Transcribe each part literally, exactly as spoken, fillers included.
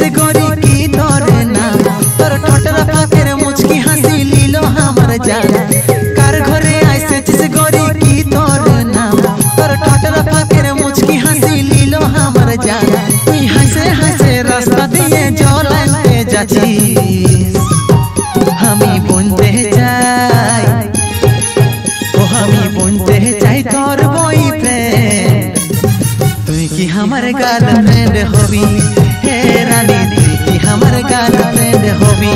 जिसे गोरी की तोरे नाम तोर ठोटरा फाकेर मुचकी हंसी लीलो हमर जान कार घरे ऐसे जिसे गोरी की तोरे नाम तोर ठोटरा फाकेर मुचकी हंसी लीलो हमर जान तुई हंसे हंसे रास्ता दिए जलाते जाची हमी बुनते जाई ओ हमी बुनते जाई तोर बॉयफ्रेंड तुई की हमर गर्लफ्रेंड होबी हे रानी तुई की हमर गर्लफ्रेंड होबी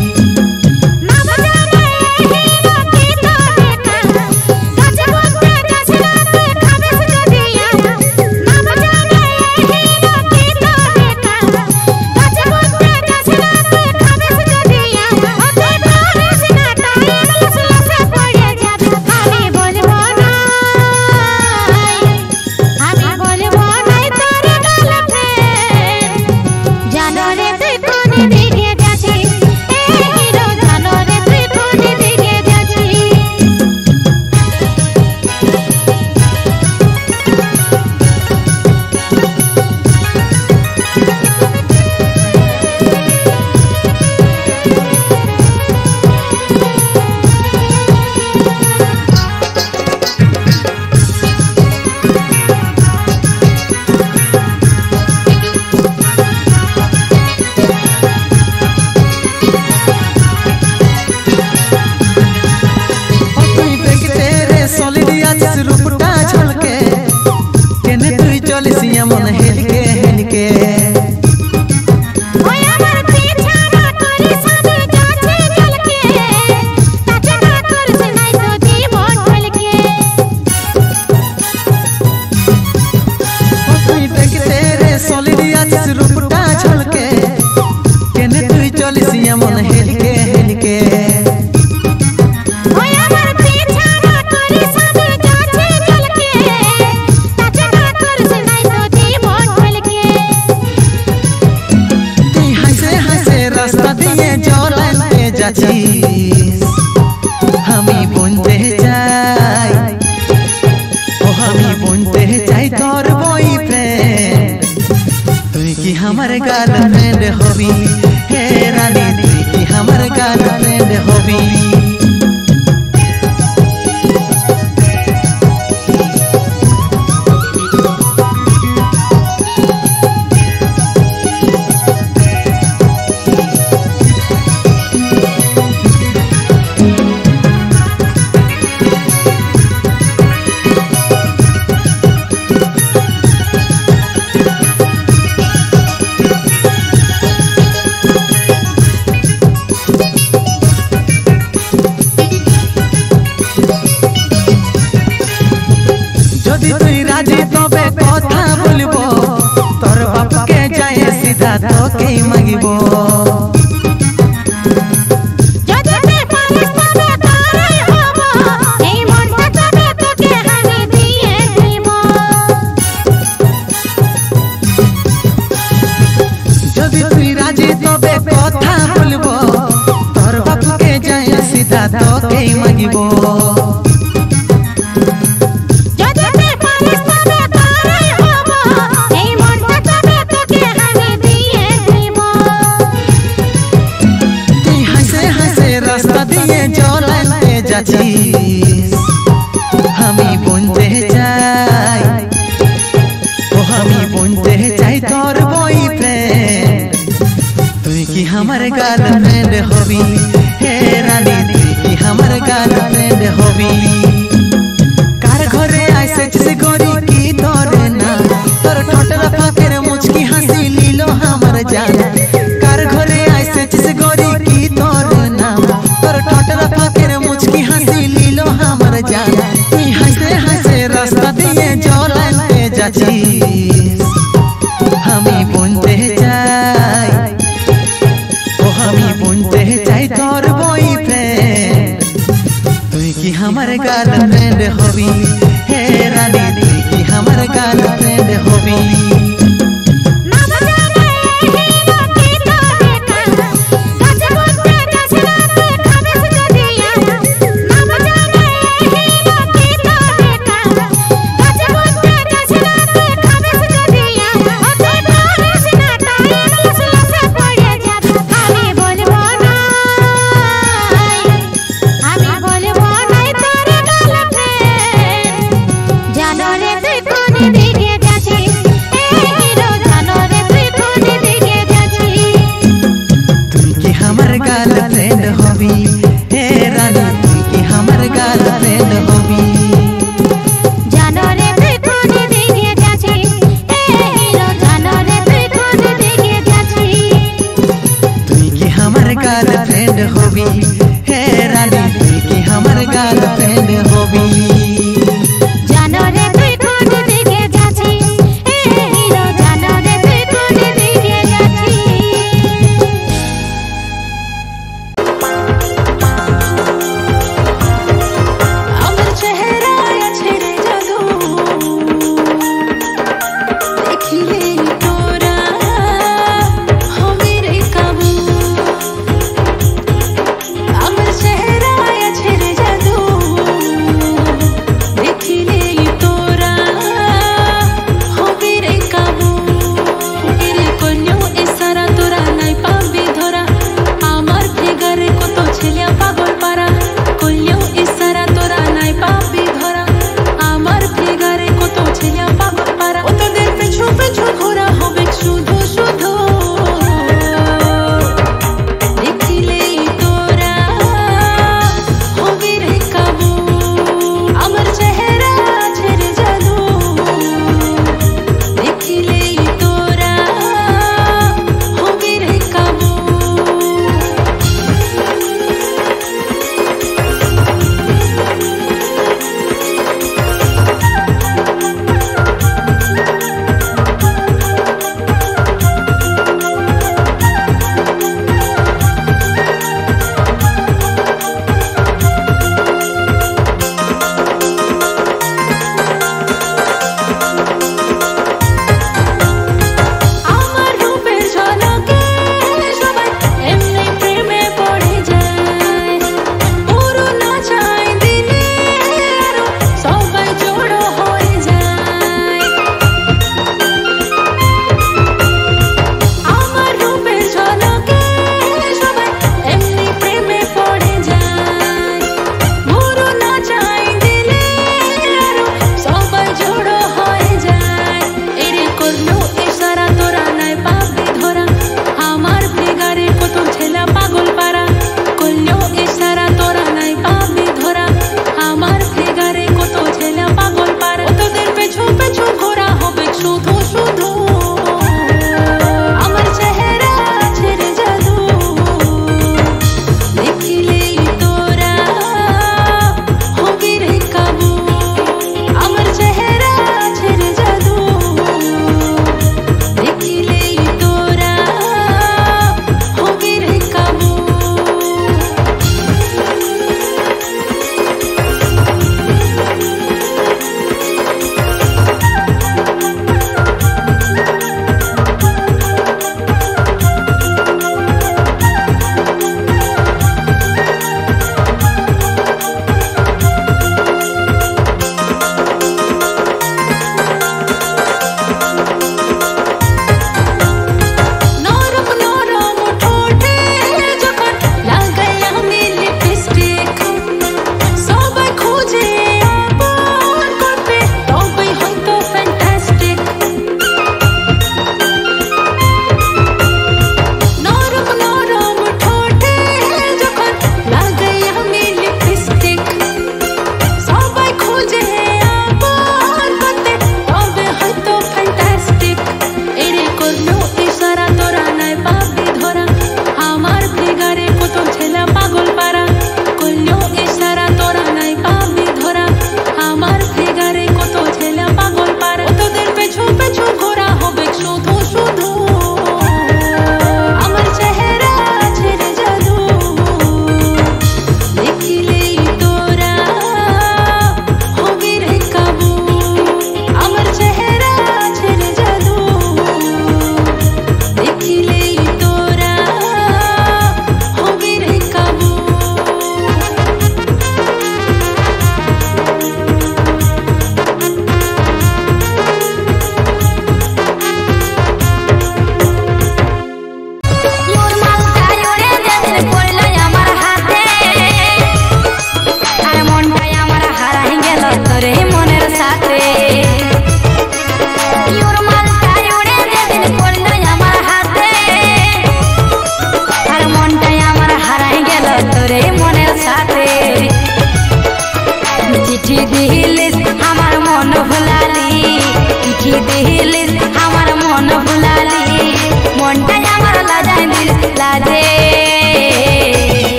मन हेलके हेलके ओए हमर पीछा ना करी सब जाचे चलके ताचे ना कर सुनाई तो जीवन ढलके ओ तुई देखते रे सोलिडिया जिस रूपटा झलके केने तुई चलिसिया मन हेलके हेलके हमी बुनते जाई ओ हमी बुनते जाई तोर बॉयफ्रेंड तुई की हमर गर्लफ्रेंड होबी हे रानी तुई की हमर गर्लफ्रेंड होबी तुई राजी तबे कथा बोलबो तोर बाप के जाए सीधा तो के मांगबो जदे ते पारिस तबे तारे होबो ए मन तबे तो के हानि दिए दिमो जदि तुई राजी तबे कथा बोलबो तोर बाप के जाए सीधा तो के मांगबो हमी बुनते जाई ओ हमी बुनते जाई तोर बॉयफ्रेंड तुई की हमर गर्लफ्रेंड होबी हे रानी तुई की हमर गर्लफ्रेंड होबी कार घरे ऐसे जिसे गोरी की तोरे ना तोर ठोटरा फाकेर मुचकी हंसी लीलो हमर जान कार घरे ऐसे जिसे गोरी की तोरे ना तोर ठोटरा फाकेर मुचकी हंसी लीलो हमर जान तुई हंसे हंसे रास्ता दिए जलाते जाची हमी बुनते जाई ओ हमी बुनते जाई तोर बॉयफ्रेंड तुई की हमर गर्लफ्रेंड होबी हे रानी तुई की हमर गर्लफ्रेंड होबी Let's গার্লফ্রেন্ড হবি। জানো রে তুই কোন দিকে যাচ্ছিস, এ হিরো জানো রে তুই কোন দিকে যাচ্ছিস। আমার চেহারায় আছে রে জাদু, দেখিলে তোরা হবে রে কাবু। আমার চেহারায় আছে রে জাদু,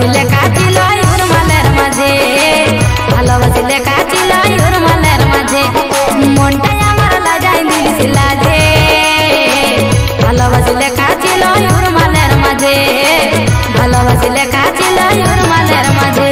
ভালোবাসিলে কাটিল ইউর মালের মাঝে ভালোবাসিলে কাটিল ইউর মালের মাঝে মনটা আমার লাজাই দিলিস লাজে ভালোবাসিলে কাটিল ইউর মালের মাঝে ভালোবাসিলে কাটিল ইউর মালের মাঝে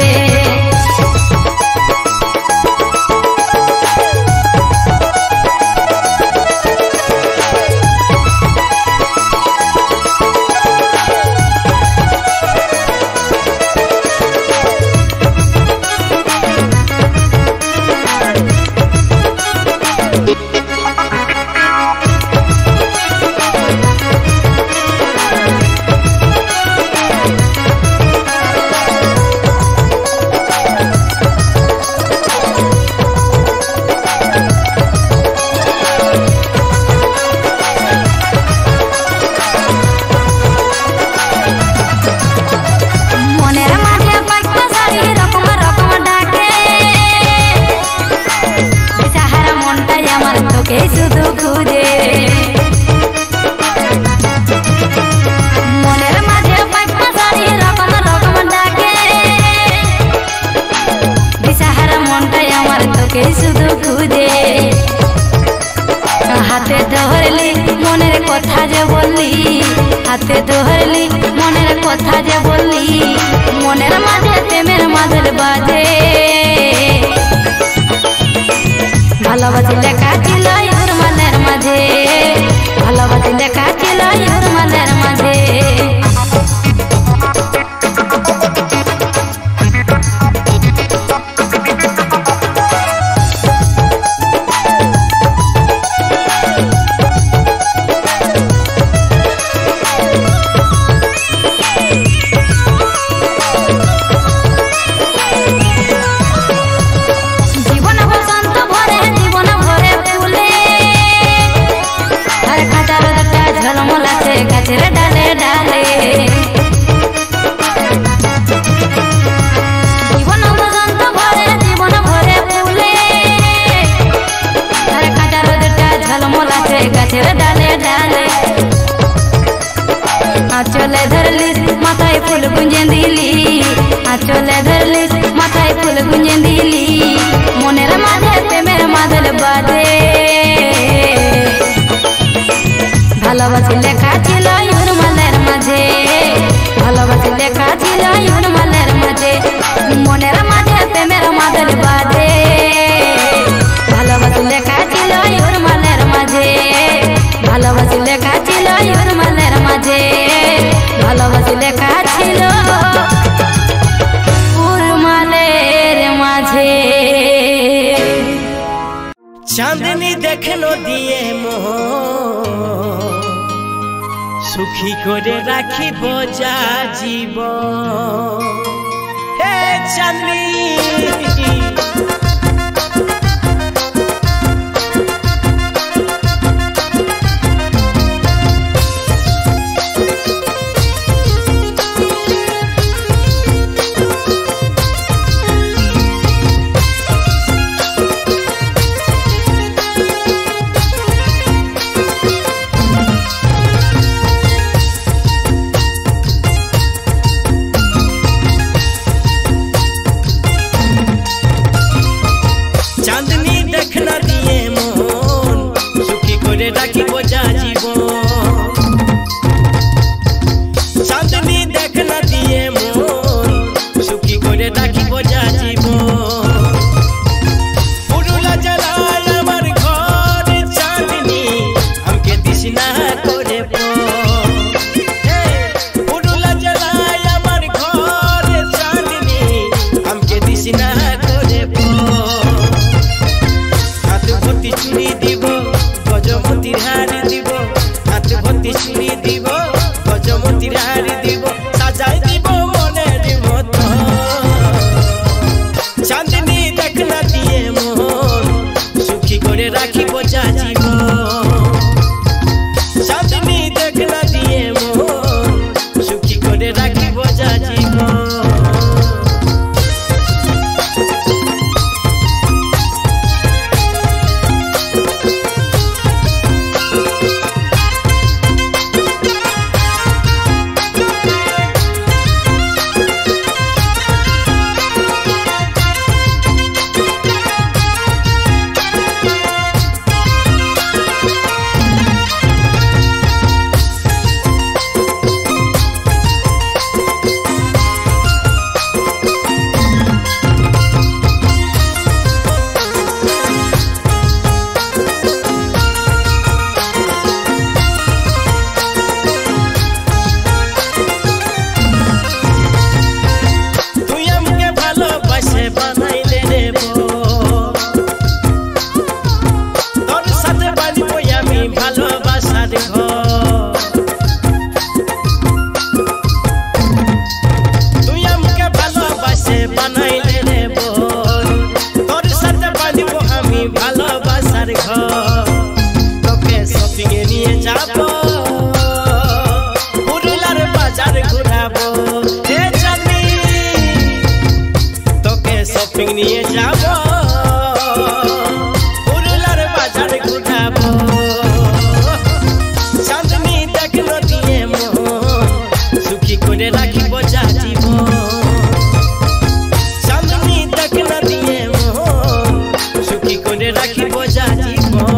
শুধু খুঁজে মনের মাঝে পাইপা শাড়ি রকম রকম ডাকে দিশাহারা মনটাই আমার তোকে শুধু খুঁজে হাতে ধরলি মনের কথা যে বললি হাতে ধরলি মনের কথা যে বললি মনের মাঝে প্রেমের মাদল বাজে ভালোবাসিলে কাটিল ইউর মালের মাঝে ভালোবাসিলে কাটিল ইউর মালের মাঝে গাছের ডালে ডালে জীবন বসন্ত ভরে জীবন ভরে ফুলে আর কাঁচা রোদটা ঝলমলাছে গাছের ডালে ডালে আঁচলে ধরলিস মাথায় ফুল গুঁজে দিলি আঁচলে ধরলিস মাথায় ফুল গুঁজে দিলি মনের মাঝে প্রেমের মাদল বাজে ভালোবাসিলে কাটিল ইউর মালের মাঝে ভালোবাসিলে কাটিল ইউর মালের মাঝে মনের মাঝে প্রেমের মাদল বাজে ভালোবাসিলে কাটিল ইউর মালের মাঝে ভালোবাসিলে কাটিল ইউর মালের মাঝে ভালোবাসিলে কাটিল ইউর মালের মাঝে চাঁদনি দেখলো দিয়ে মোহ সুখী করে রাখিব যা জীব হে চাঁদনি নিয়ে যাব পুরুলার বাজার ঘুরাবো চাঁদনি দেখলো দিয়ে মন সুখী করে রাখিব যা জীবন চাঁদনি দেখলো দিয়ে মন সুখী করে রাখিব যা জীবন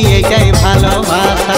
এটাই ভালোবাসা।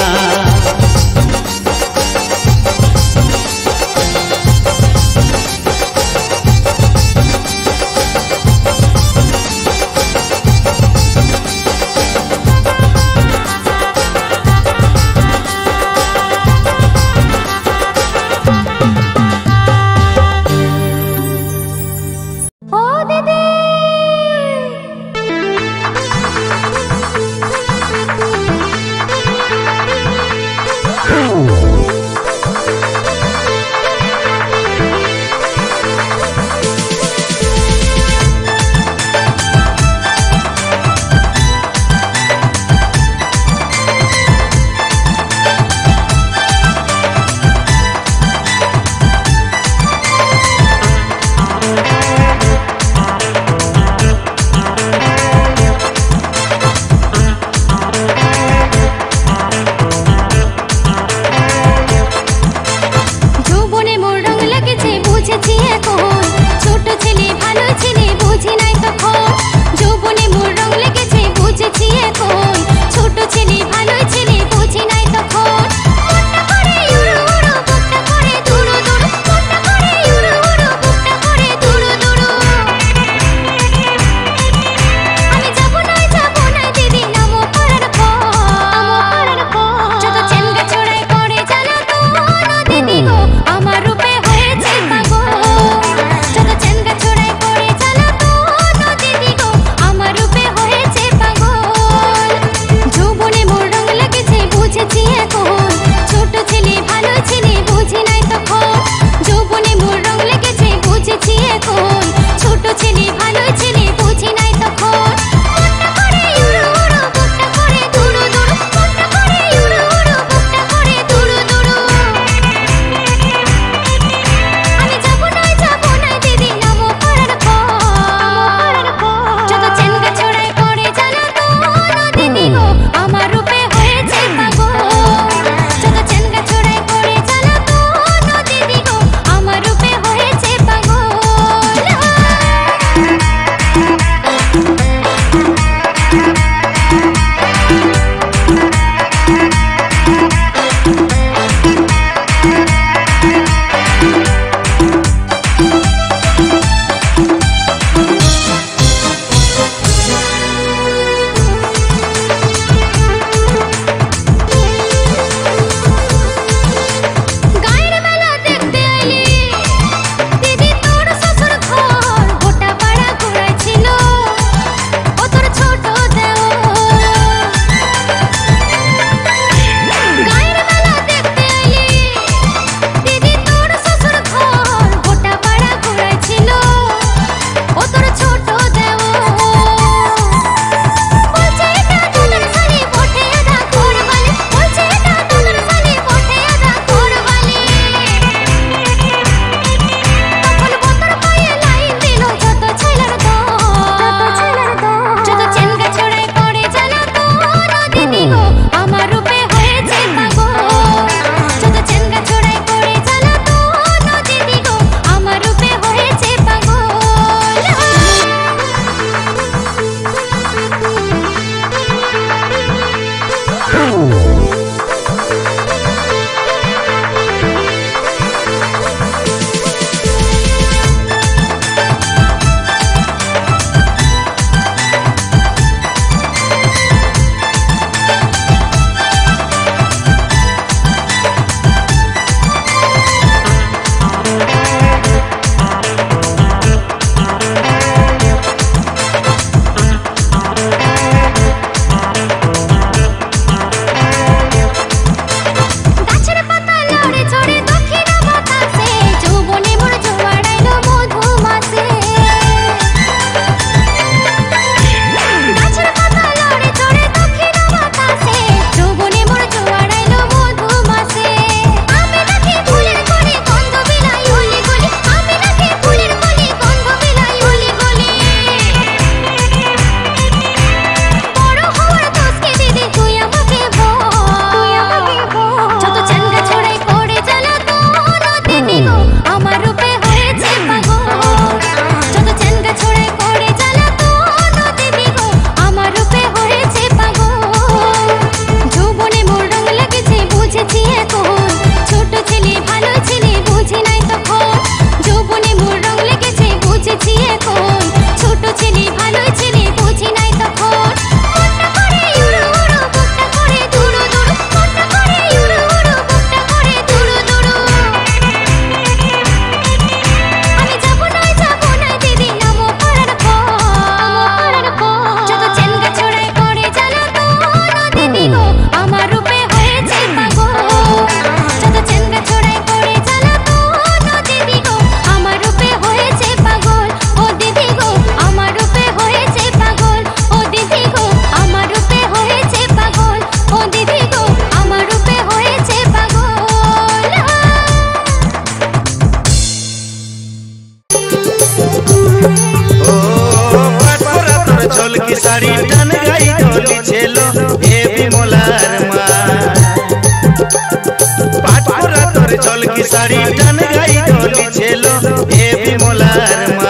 শাড়ি টান গাই ডলি ছিল এ বিমলার মা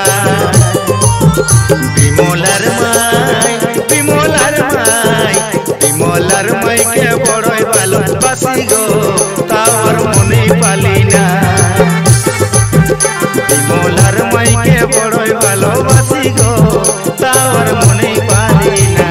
বিমলার মাই বিমলার মাই বিমলার মাইকে বড়ই ভালোবাসি গো তার মনে পালি না বিমলার মাইকে বড়ই ভালোবাসি গো তার মনে পালি না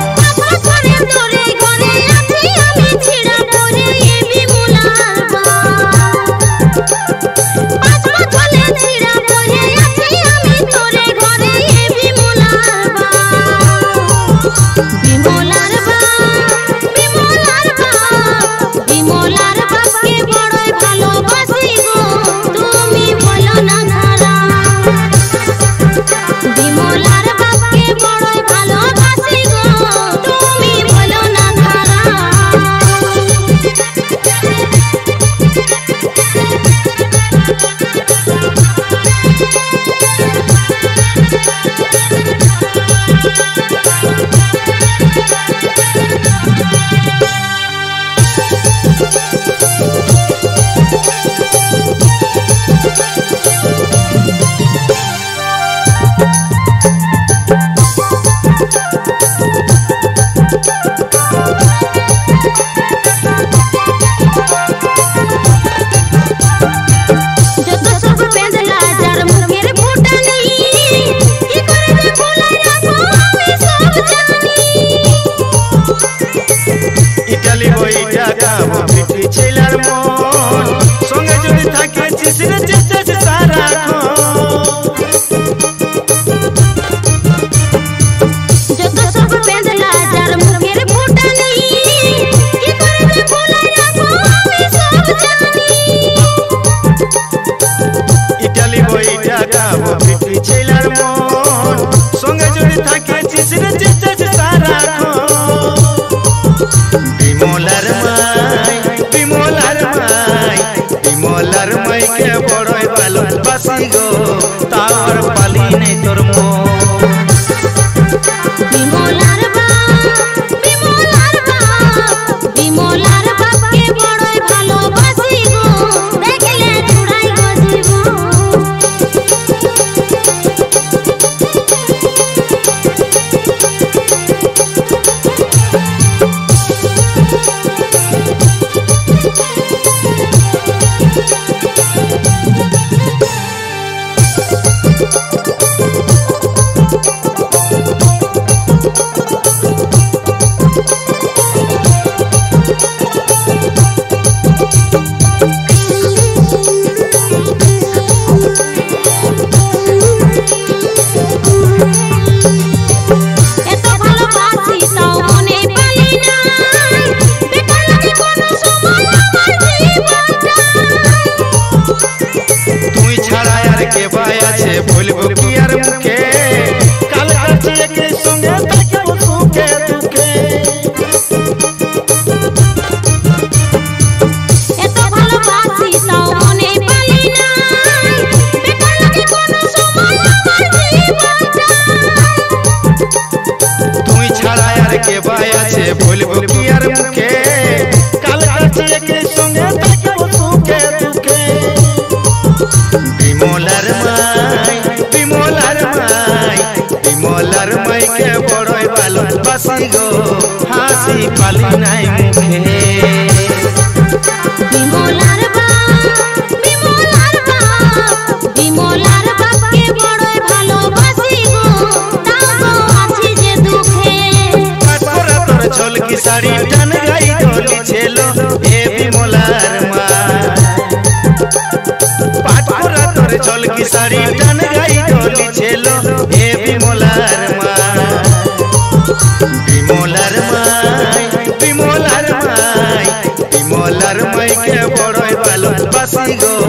हासी पाली नाई मुखे बिमलार बा बिमलार बा बिमलार बापके बड़ई ভালোবাসি গো তাও আছি যে দুঃখে তোরা তোর ঝলকি শাড়ি টান গাই ডলি ছিল এ বিমলার মা পাটরা তোর ঝলকি শাড়ি টান গাই ডলি ছিল এ বিমলার মা বিমলার মাই বিমলার মাই বিমলার মাইকে বড়ই ভালোবাসি গো